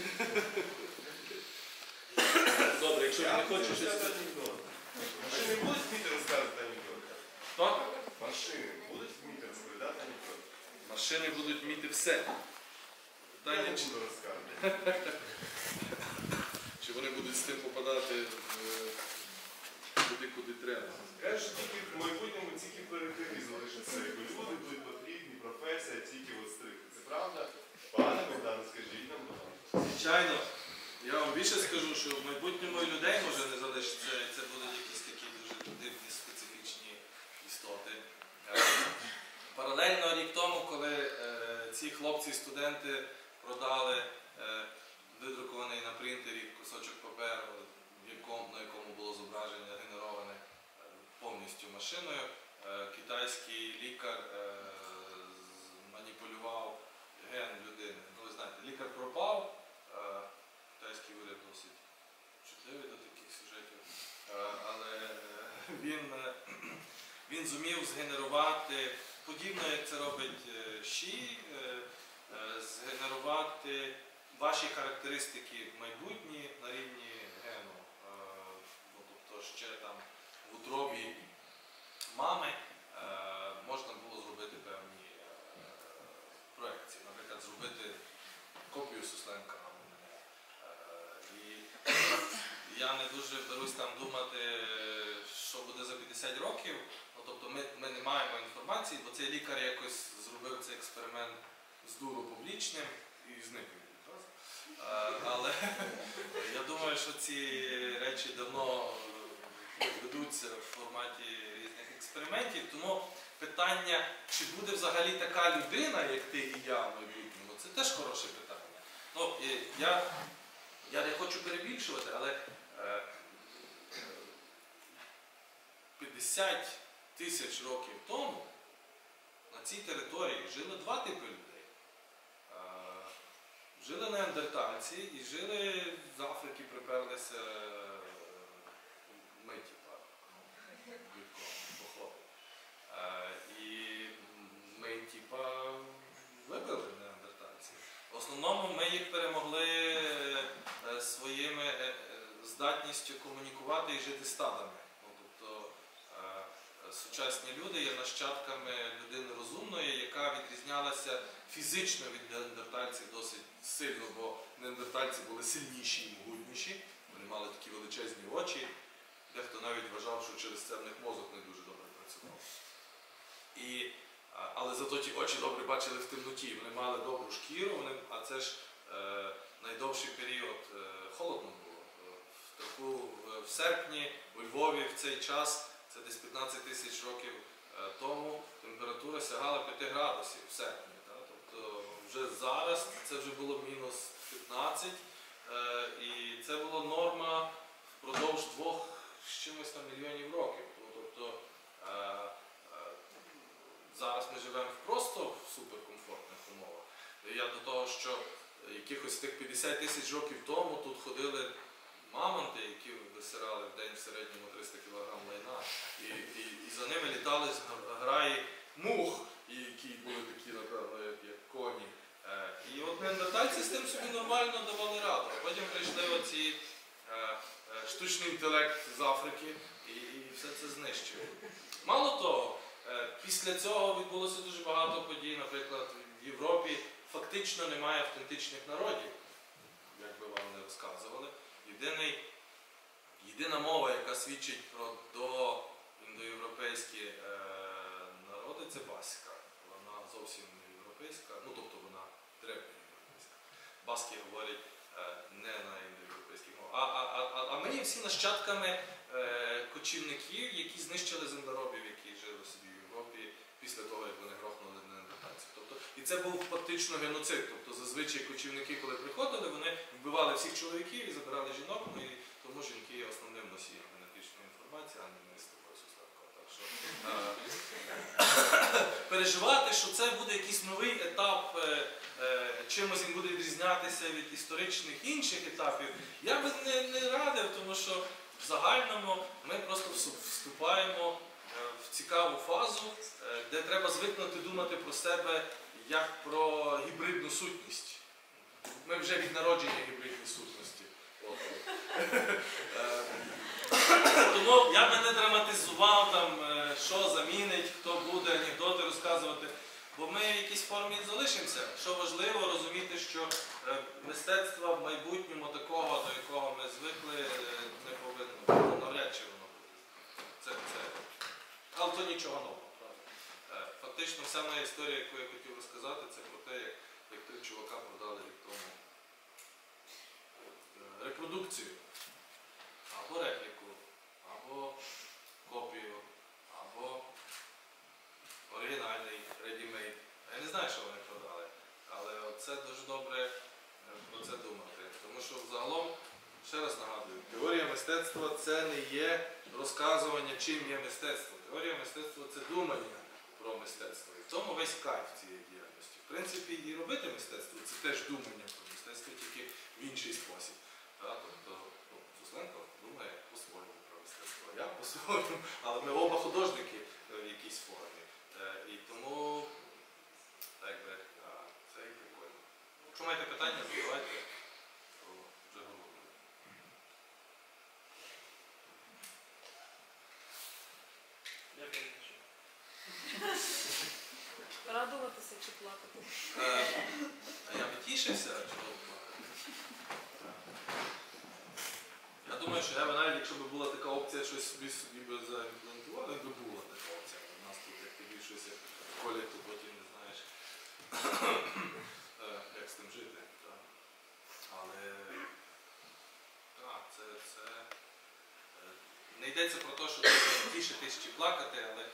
Добре, якщо ти не хочеш щось сказати. Машины будут вміти розказувати анекдоти? Хто? Машини будуть вміти розповідати анекдоти? Машини будуть вміти все. Я не Питання, буду розказувати. чи вони будуть з тим попадати туди, куди треба. Кажуть, що тільки в майбутньому тільки перифері залишаться. Люди будуть потрібні, професія, тільки от стригти. Це правда? Пане Богдане, скажіть нам, будь ласка. Звичайно, я вам більше скажу, що в майбутньому і людей може не залишиться, це будуть якісь такі дуже дивні специфічні істоти. Паралельно рік тому, коли ці хлопці-студенти продали видрукований на принтері кусочок паперу, на якому було зображення генероване повністю машиною, китайський лікар маніпулював ген людини. Ну, ви знаєте, лікар пропав, китайський уряд досить чутливий до таких сюжетів, але він зумів згенерувати, подібно як це робить Ші, згенерувати ваші характеристики майбутні на рівні гену. Ну, тобто ще там в утробі мами можна було зробити певні проекції. Наприклад, зробити копію Сусленка. І я не дуже берусь там думати, що буде за 50 років. Ну, тобто ми не маємо інформації, бо цей лікар якось зробив цей експеримент з дуру публічним і зник відразу. Але я думаю, що ці речі давно ведуться в форматі різних експериментів, тому питання, чи буде взагалі така людина, як ти і я в майбутньому, це теж хороше питання. Ну, я не хочу перебільшувати, але 50 тисяч років тому на цій території жили два типи людей. Жили неандертальці і жили з Африки, приперлися ми, типа, від кого походу. І ми, типа, вибили неандертальців. В основному ми їх перемогли своїми здатністю комунікувати і жити стадами. Ну, тобто сучасні люди є нащадками людини розумної, яка відрізнялася фізично від неандертальців досить сильно, бо неандертальці були сильніші і могутніші, вони мали такі величезні очі, дехто навіть вважав, що через це в них мозок не дуже добре працював. Але зато ті очі добре бачили в темноті, вони мали добру шкіру, а це ж найдовший період холодно було. В серпні у Львові в цей час, це десь 15 тисяч років тому, температура сягала 5 градусів в серпні. Тобто вже зараз це вже було мінус 15, і це була норма впродовж 2 з чимось там мільйонів років. Тобто зараз ми живемо просто в суперкомфортних умовах. Я до того, що якихось тих 50 тисяч років тому тут ходили мамонти, які висирали в день в середньому 300 кг лайна, і за ними літали з граї мух, які були такі, напевно, як коні. І от неандертальці з тим собі нормально давали раду. А потім прийшли оці штучний інтелект з Африки і все це знищив. Мало того, після цього відбулося дуже багато подій. Наприклад, в Європі фактично немає автентичних народів, як би вам не розказували. Єдина мова, яка свідчить про доіндоєвропейські народи, це баська. Вона зовсім не європейська, ну тобто вона древньоєвропейська. Баски говорять не на індоєвропейській мові. А ми є всі нащадками кочівників, які знищили землеробів, які жили собі в Європі після того, як вони грохнули неандертальців. Тобто, і це був фактично геноцид. Тобто зазвичай кочівники, коли приходили, вони вбивали всіх чоловіків і забирали жінок, ну, і тому жінки є основним носієм генетичної інформації, а не ми з тобою, Сусленко. Так що переживати, що це буде якийсь новий етап, чимось він буде відрізнятися від історичних інших етапів, я би не радив, тому що в загальному ми просто вступаємо в цікаву фазу, де треба звикнути думати про себе як про гібридну сутність. Ми вже від народження гібридні сутності. Тому я би не драматизував, там, що замінить, хто буде анекдоти розказувати, бо ми в якійсь формі залишимося. Що важливо розуміти, що мистецтва в майбутньому такого, до якого ми звикли, не повинно бути. Навряд чи воно буде. Але то нічого нового. Фактично вся моя історія, яку я хотів розказати, це про те, як 3 чувака продали рік тому репродукцію. Або репліку, або копію, або оригінальний ready-made що вони продали. Але це дуже добре про це думати. Тому що загалом, ще раз нагадую, теорія мистецтва це не є розказування, чим є мистецтво. Теорія мистецтва це думання про мистецтво. І в тому весь кайф цієї діяльності. В принципі, і робити мистецтво це теж думання про мистецтво, тільки в інший спосіб. Тобто Сусленко думає по-своєму про мистецтво, а я по-своєму, але ми оба художники в якійсь формі. І тому це і прикольно. Якщо маєте питання, задавайте, то вже говоримо. Дякую. Радуватися чи плакати? А я би тішився, чи плакати. Я думаю, що я б навіть, якщо б була така опція, щось собі би заімплантували, би була така опція. У нас тут, як тобі щось в колі, то потім не знаєш, як з тим жити. Але це не йдеться про те, що треба тішитись чи плакати, але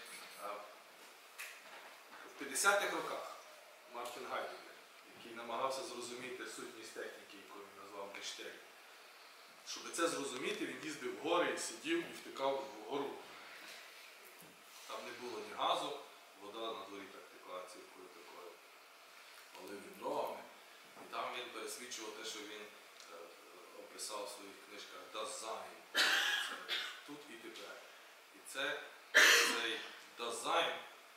в 50-х роках Мартін Гайдегер, який намагався зрозуміти сутність техніки, яку він назвав Гештельт, щоб це зрозуміти, він їздив в гори і сидів і втикав вгору. Там не було ні газу, вода на дворі так текла цілкою такою, палив відрогами. І там він пересвідчував те, що він описав в своїх книжках «Das Sein». Це тут і тепер. І цей «Das Sein»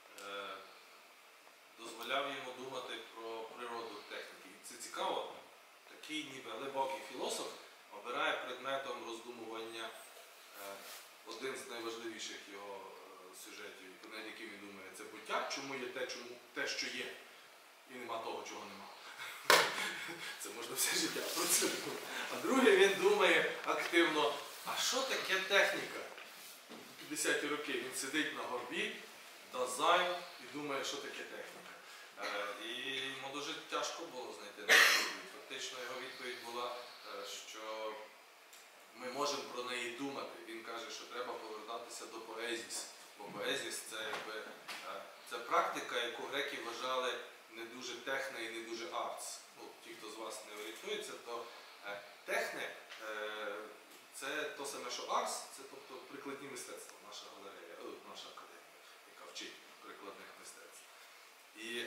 дозволяв йому думати про природу техніки. І це цікаво, такий ніби глибокий філософ обирає предметом роздумування один з найважливіших його сюжетів, над яким він думає, це буття, чому є те, що є, і нема того, чого нема. Це можна все життя про це думати. А друге, він думає активно, а що таке техніка? В 50-ті роки він сидить на горбі, «Das Sein» і думає, що таке техніка. І йому дуже тяжко було знайти на відповідь. Фактично його відповідь була, що ми можемо про неї думати. Він каже, що треба повертатися до поезіс. Бо поезіс це практика, яку греки вважали не дуже техне і не дуже артс. Ну, ті, хто з вас не орієнтується, то техне це то саме, що арс, це тобто прикладні мистецтва, наша галерея, наша академія, яка вчить прикладних мистецтв. І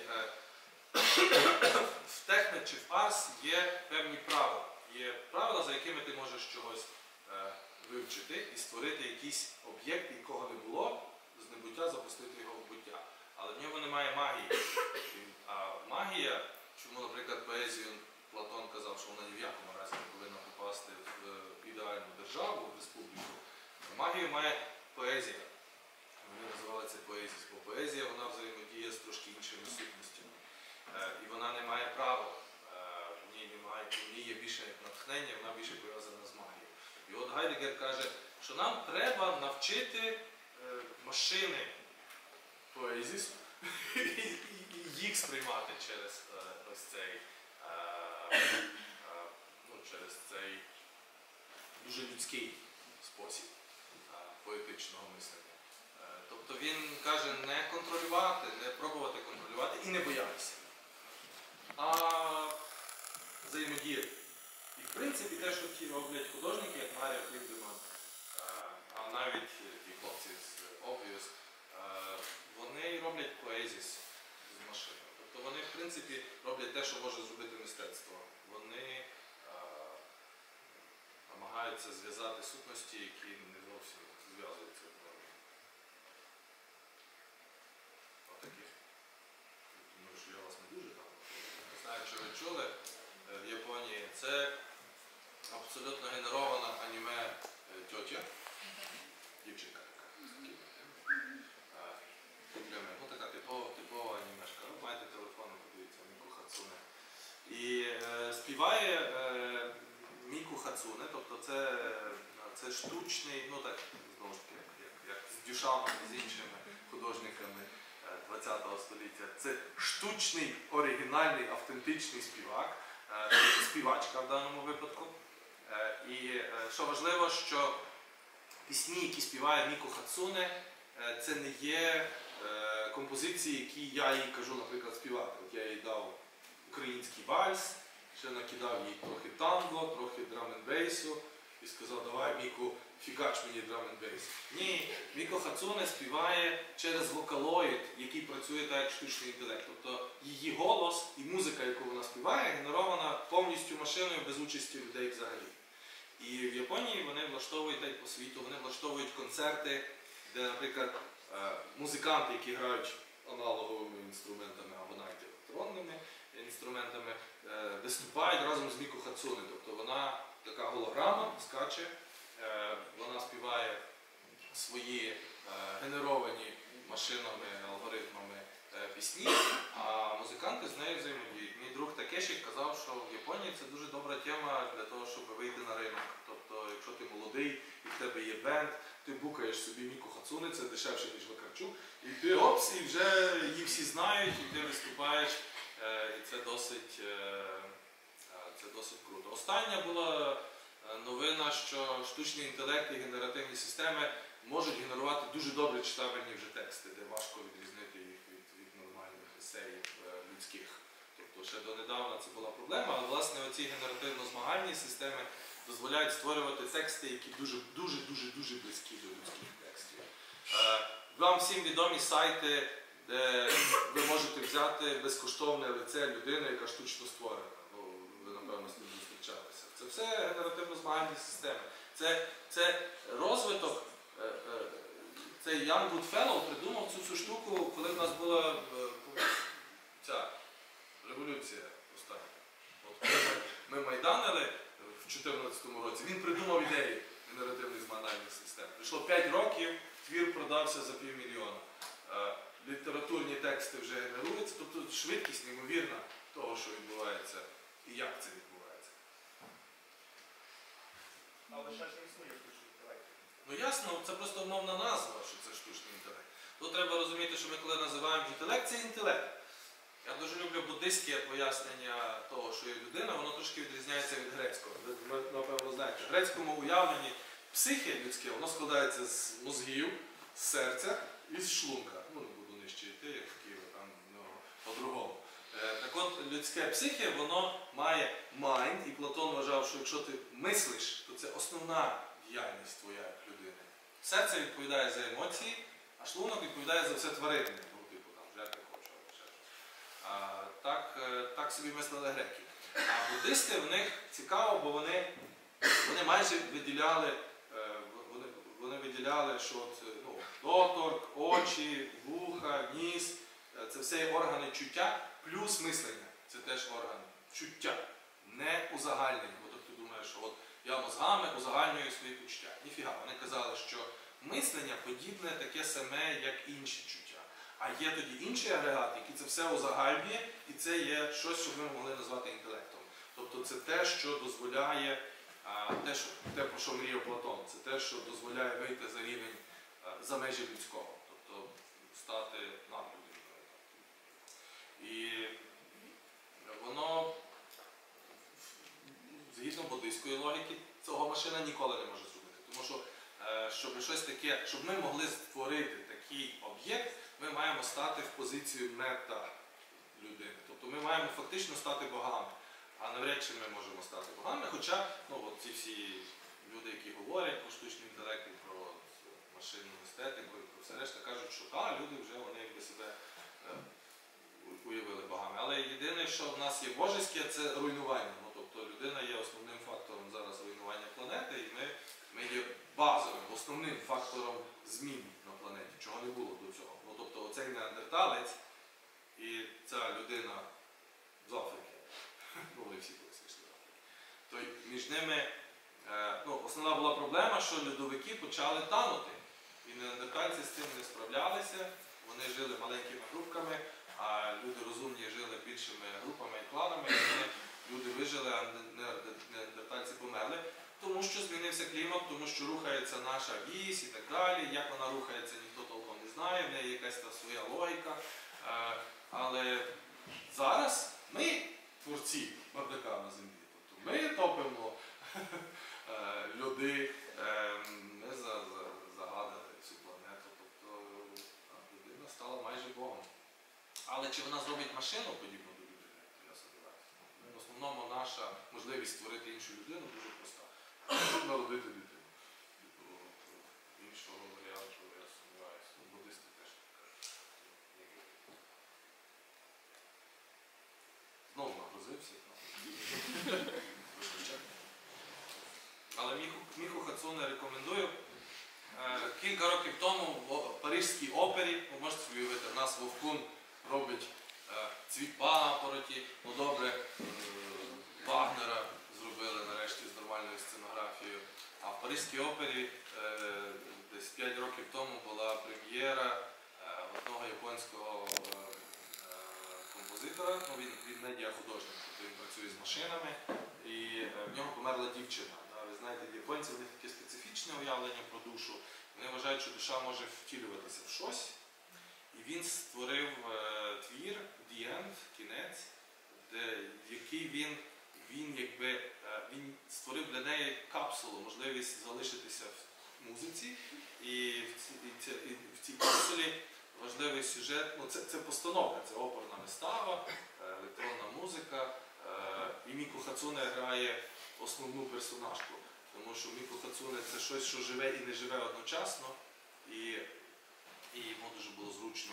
в техне чи в арс є певні правила. Є правила, за якими ти можеш чогось вивчити і створити якийсь об'єкт, якого не було, з небуття запустити його в буття. Але в ньому немає магії. А магія, чому, наприклад, поезію Платон казав, що вона ні в якому разі не повинна попасти в ідеальну державу, в республіку, магію має поезія. Вони називали це поезіс, бо поезія вона взаємодіє з трошки іншими сутностями. І вона не має права. В ній є більше натхнення, вона більше пов'язана з магією. І от Гайдегер каже, що нам треба навчити машини поезіс і їх сприймати через ось цей, через цей дуже людський спосіб поетичного мислення. Тобто він каже не контролювати, не пробувати контролювати і не боятися, а взаємодіяти. І в принципі те, що ті роблять художники, як Марія Флідеман, а навіть ті хлопці з Obvious, вони роблять поезіс з машиною. Тобто вони в принципі роблять те, що може зробити мистецтво. Вони намагаються зв'язати сутності, які не зовсім зв'язуються в нормі. Отакі. Думаю, що я вас не дуже там. Не знаю, чи ви чули, в Японії це абсолютно генерована аніме тьотя, дівчинка така, з такими куплями. Ну така типова анімешка. Ви маєте телефон, подивіться, Міку Хацуне. І співає Міку Хацуне, тобто це штучний, ну так, знову ж таки, як з Дюшаном і з іншими художниками ХХ століття. Це штучний, оригінальний, автентичний співак, співачка в даному випадку. І що важливо, що пісні, які співає Міку Хацуне, це не є композиції, які я їй кажу, наприклад, співати. От я їй дав український вальс, ще накидав їй трохи танго, трохи драм-н-бейсу і сказав, давай, Міку, фігач мені драм-н-бейс. Ні, Міко Хацуне співає через вокалоїд, який працює так, як штучний інтелект. Тобто її голос і музика, яку вона співає, генерована повністю машиною без участі людей взагалі. І в Японії вони влаштовують так по світу, вони влаштовують концерти, де, наприклад, музиканти, які грають аналоговими інструментами або навіть електронними інструментами, виступають разом з Міко Хацуне. Тобто вона така голограма, скаче, вона співає свої генеровані машинами, алгоритмами пісні, а музиканти з нею взаємодіють. Мій друг Такеші казав, що в Японії це дуже добра тема для того, щоб вийти на ринок. Тобто, якщо ти молодий і в тебе є бенд, ти букаєш собі Міко Хацуне, це дешевше, ніж Вакарчук, і ти опс, і вже її всі знають, і ти виступаєш, і це досить круто. Остання була новина, що штучний інтелект і генеративні системи можуть генерувати дуже добре читабельні вже тексти, де важко відрізнити їх від нормальних есеїв людських. Тобто ще донедавна це була проблема, але власне оці генеративно-змагальні системи дозволяють створювати тексти, які дуже близькі до людських текстів. Вам всім відомі сайти, де ви можете взяти безкоштовне лице людини, яка штучно створена. Ну, ви, напевно, з ним зустрічалися. Це все генеративно-змагальні системи. Це розвиток. Цей Ян Гудфеллоу придумав цю штуку, коли в нас була ця революція остання. От ми майданили в 2014 році, він придумав ідею генеративних змагальних систем. Прийшло 5 років, твір продався за $500 000. Літературні тексти вже генеруються, тобто швидкість неймовірна того, що відбувається і як це відбувається. Але ще ж не існує штучний інтелект. Ну ясно, це просто умовна назва, що це штучний інтелект. Тут треба розуміти, що ми коли називаємо інтелект, це інтелект. Я дуже люблю буддистське пояснення того, що є людина, воно трошки відрізняється від грецького. Ви, напевно, знаєте, в грецькому уявленні психе людське, воно складається з мозгів, з серця і з шлунка. Ну, не буду нижче йти, як в Києві, там по-другому. Так от, людське психе, воно має mind, і Платон вважав, що якщо ти мислиш, то це основна діяльність твоя як людини. Серце відповідає за емоції, а шлунок відповідає за все тваринне, типу там жерти хоче, або ще щось. Так собі мислили греки. А буддисти, в них цікаво, бо вони майже виділяли, що от, доторк, очі, вуха, ніс, це все органи чуття, плюс мислення. Це теж органи чуття. Не узагальнення. Бо тобто ти думаєш, що от я мозгами узагальнюю свої почуття. Ніфіга. Вони казали, що мислення подібне таке саме, як інші чуття. А є тоді інший агрегат, який це все узагальнює, і це є щось, що ми могли назвати інтелектом. Тобто це те, що дозволяє, те, про що мріяв Платон, це те, що дозволяє вийти за рівень, за межі людського. Тобто стати над людиною. І воно, згідно буддистської логіки, цього машина ніколи не може зробити. Тому що, щоб ми могли створити такий об'єкт, ми маємо стати в позицію мета-людини. Тобто ми маємо фактично стати богами. А навряд чи ми можемо стати богами, хоча ці всі люди, які говорять про штучний інтелект, і про машинну естетику, і про все решта, кажуть, що люди вже вони якби себе уявили богами. Але єдине, що в нас є божеське, це руйнування. Тобто людина є основним фактором зараз руйнування планети, і ми є базовим, основним фактором змін на планеті, чого не було до цього. Тобто оцей неандерталець і ця людина з Африки, вони всі колись вийшли з Африки, то між ними основна була проблема, що льодовики почали танути. І неандертальці з цим не справлялися, вони жили маленькими групками, а люди розумні жили більшими групами і кланами, і люди вижили, а неандертальці померли. Тому що змінився клімат, тому що рухається наша вісь і так далі. Як вона рухається, ніхто толком не знає, в неї якась та своя логіка. Але зараз ми творці бардака на землі. Тобто ми топимо льоди, ми загадали цю планету. Тобто людина стала майже Богом. Але чи вона зробить машину подібну до людини, то я сумніваюся. В основному наша можливість створити іншу людину дуже проста. Народити дитину. Іншого варіанту, я сумніваюся. Буддисти теж так кажуть. Знову нагрузився. Але Міху Хацуне рекомендую. Кілька років тому в Паризькій опері, ви можете собі уявити, в нас Вовкун робить цвіт папороті, ну добре, Вагнера зробили нарешті з нормальною сценографією. А в Паризькій опері десь 5 років тому була прем'єра одного японського композитора, ну, він медіахудожник, тобто він працює з машинами, і в нього померла дівчина. Ви знаєте, японці, в них таке специфічне уявлення про душу. Вони вважають, що душа може втілюватися в щось. І він створив твір «The End», «Кінець», в який він створив для неї капсулу, можливість залишитися в музиці. І в цій капсулі важливий сюжет, ну це постановка, це оперна вистава, електронна музика. І Міку Хацуне грає основну персонажку. Тому що Міку Хацуне це щось, що живе і не живе одночасно. І йому дуже було зручно